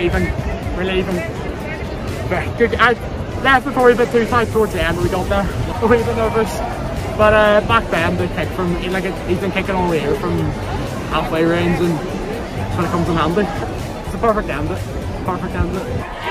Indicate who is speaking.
Speaker 1: leaving. But I left before we bit too tight towards the end when we got there. A wee bit nervous. But back then the kick from he's been kicking all year from halfway range, and it's when it comes in handy. It's a perfect end. Perfect end.